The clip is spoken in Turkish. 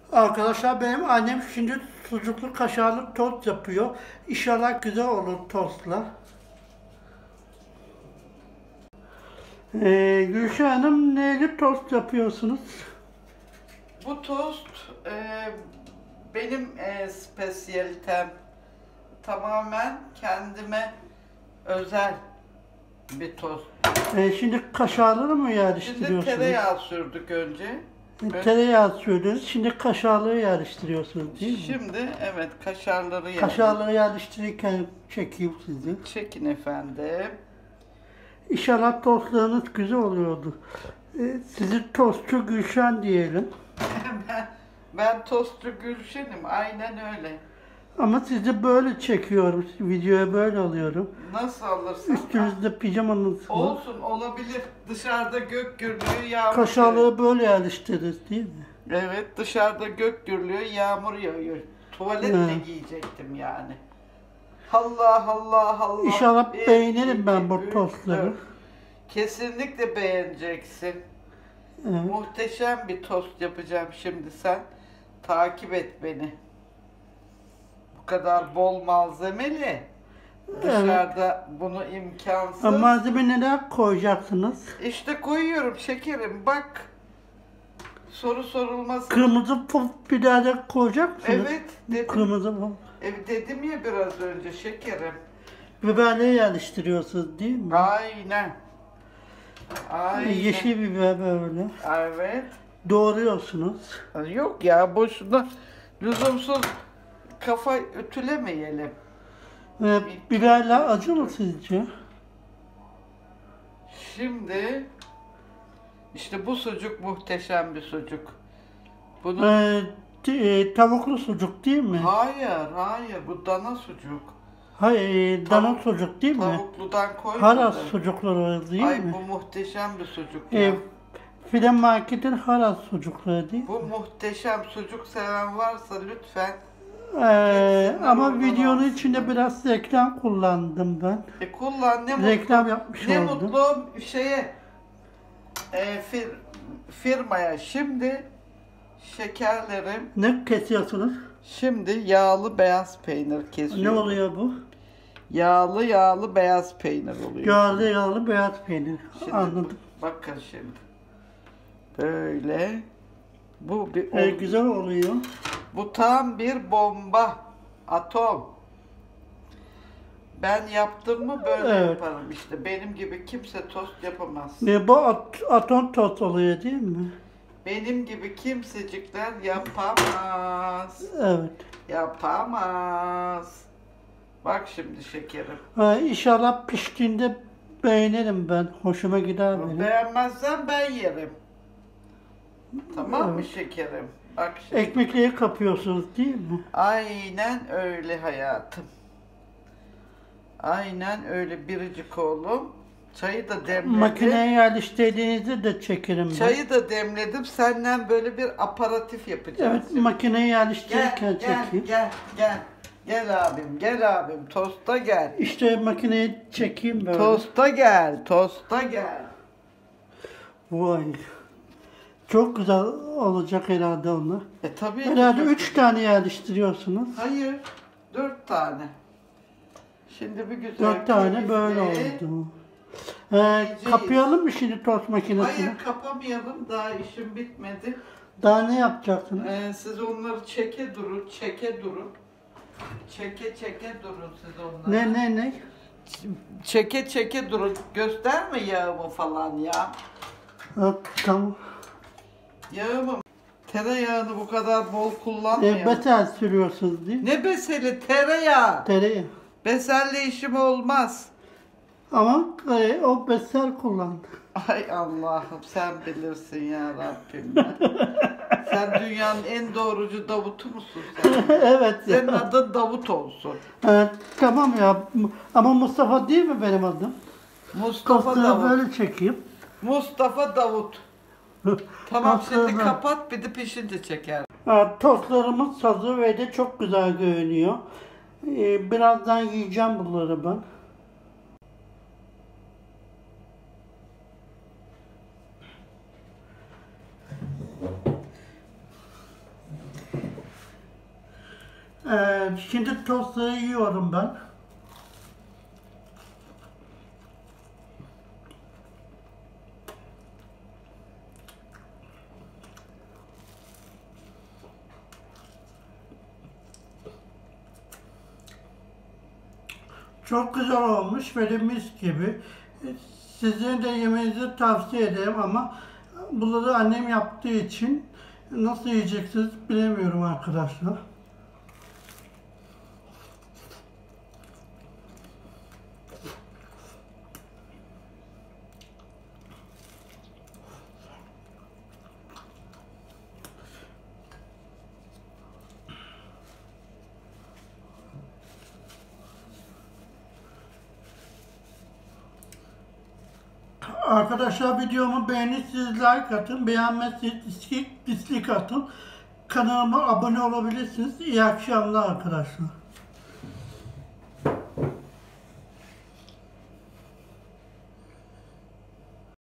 Arkadaşlar benim annem şimdi sucuklu kaşarlı tost yapıyor. İnşallah güzel olur tostla. Gülşah Hanım neyli tost yapıyorsunuz? Bu tost benim spesiyalitem. Tamamen kendime özel bir tost. Şimdi kaşarlı mı Şimdi yerleştiriyorsunuz? tereyağı sürdük önce. Tereyağı sürdünüz. Şimdi kaşarlığı yerleştiriyorsunuz değil mi? Şimdi evet kaşarları Kaşarlığı yerleştirirken çekeyim sizi. çekin efendim. İnşallah tostlarınız güzel oluyordu. Sizi tostçu Gülşen diyelim. ben tostçu Gülşen'im, aynen öyle. Ama sizi böyle çekiyorum. Videoya böyle alıyorum. Nasıl alırsın? Üstünüzde pijamanız var. Olsun, olabilir. Dışarıda gök gürlüyor, yağmur yağıyor. Kaşarlığı böyle yerleştiririz değil mi? Evet, dışarıda gök gürlüyor, yağmur yağıyor. Tuvaletle giyecektim yani. Allah Allah Allah. İnşallah Bir, beğenirim ben iki, bu üç, tostları. dört. Kesinlikle beğeneceksin. Evet. Muhteşem bir tost yapacağım şimdi, sen takip et beni. Bu kadar bol malzemeli. Dışarıda bunu imkansız. Malzeme neler koyacaksınız? İşte koyuyorum şekerim, bak. Soru sorulmasın. Kırmızı pul biber de koyacak mısınız? Evet dedim. Kırmızı pul. Dedim ya biraz önce şekerim. Biberleri yerleştiriyorsunuz değil mi? Aynen. Aynen. Yeşil biber böyle. Evet. Doğruyorsunuz. Yok ya, boşuna lüzumsuz kafa ütülemeyelim. Biberler acı mı sizce? Şimdi işte bu sucuk muhteşem bir sucuk. Bunu Tavuklu sucuk değil mi? hayır bu dana sucuk. Hayır, dana sucuk değil mi? Tavukludan koymadım. Haras sucukları değil Ay mi? bu muhteşem bir sucuk ya. File marketin haras sucukları değil mi? Bu muhteşem, sucuk seven varsa lütfen. Ama oradan videonun alsınlar. içinde biraz reklam kullandım ben. Kullan, ne mutlu. Reklam yapmış Ne oldum. mutlu şeye firmaya. Şimdi şekerlerim. Ne kesiyorsunuz? Şimdi yağlı beyaz peynir Ne kesiyorum. oluyor bu? Yağlı beyaz peynir oluyor. Yağlı beyaz peynir. Şimdi Anladım. bakın şimdi. Böyle. Bu bir Güzel oluyor. Bu tam bir bomba. Atom. Ben yaptım mı böyle Evet. yaparım işte. Benim gibi kimse tost yapamaz. Bu atom tost oluyor değil mi? Benim gibi kimsecikler yapamaz. Evet. Yapamaz. Bak şimdi şekerim. İnşallah piştiğinde beğenirim ben. Hoşuma gider benim. Beğenmezsen ben yerim. Tamam mı Evet. şekerim? Bak şimdi. Ekmekleri kapıyorsunuz değil mi? Aynen öyle hayatım. Aynen öyle biricik oğlum. Çayı da demledim. Makineye yerleştirdiğinizde de çekerim ben. Çayı da demledim. Senden böyle bir aparatif yapacağız. Evet, şimdi. makineye yerleştirirken çekeyim. Gel abim. Tosta gel. İşte makineye çekeyim böyle. Tosta gel. Vay. Çok güzel olacak herhalde onlar. Tabii. Herhalde 3 tane yerleştiriyorsunuz. Hayır, 4 tane. Şimdi bir güzel 4 tane keyifle- böyle oldu. Kapayalım mı şimdi tost makinesini? Hayır, kapamayalım. Daha işim bitmedi. Daha ne yapacaksınız? Siz onları çeke durun. Çeke durun siz onları. Ne? Çeke durun. Gösterme yağımı falan ya. Tamam. Yağımı, tereyağını bu kadar bol kullanmayalım. Beter sürüyorsunuz değil mi? Ne beseli, tereyağı. Tereyağı. Beselle işim olmaz. Ama o beser kullandı. Ay Allah'ım, sen bilirsin ya Rabbim ya. Sen dünyanın en doğrucu Davut'u musun sen? Evet. Senin adın Davut olsun. Tamam ya. Ama Mustafa değil mi benim adım? Mustafa Tostları Davut. böyle çekeyim. Mustafa Davut. Tamam, Tostları şimdi böyle. kapat, bir de pişince çeker. Tostlarımız hazır ve de çok güzel görünüyor. Birazdan yiyeceğim bunları ben. Şimdi tostu yiyorum ben. Çok güzel olmuş ve de mis gibi. Sizin de yemenizi tavsiye ederim ama bunları annem yaptığı için nasıl yiyeceksiniz bilemiyorum arkadaşlar. Arkadaşlar videomu beğenirseniz like atın, beğenmezseniz dislike atın. Kanalıma abone olabilirsiniz. İyi akşamlar arkadaşlar.